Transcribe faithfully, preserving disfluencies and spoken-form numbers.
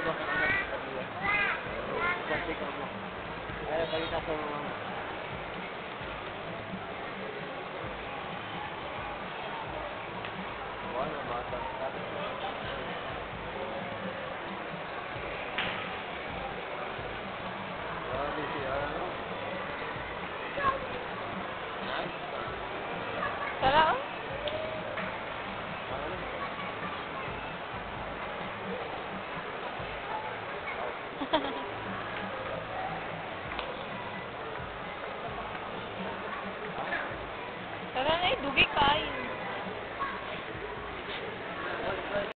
ba ka naman sa kanila? Sabi ka mo. Ay, balita sa mga mo. Wala, bata. Grabe siya, ano? Nice. Tara, oh. Ano?